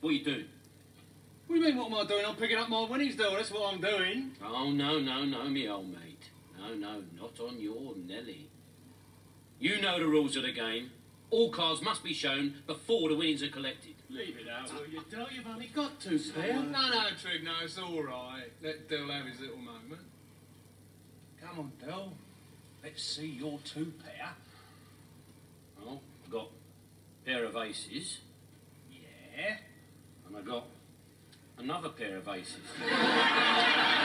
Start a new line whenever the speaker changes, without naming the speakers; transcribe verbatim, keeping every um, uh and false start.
What are you doing?
What do you mean, what am I doing? I'm picking up my winnings, Del. That's what I'm doing.
Oh, no, no, no, me old mate. No, no, not on your Nelly. You know the rules of the game. All cards must be shown before the winnings are collected.
Leave it out, will you, Del? You've only got two pair. No, no, Trig, no, it's all right. Let Del have his little moment. Come on, Del. Let's see your two pair.
Well, I've got a pair of aces.
Yeah.
And I got another pair of aces.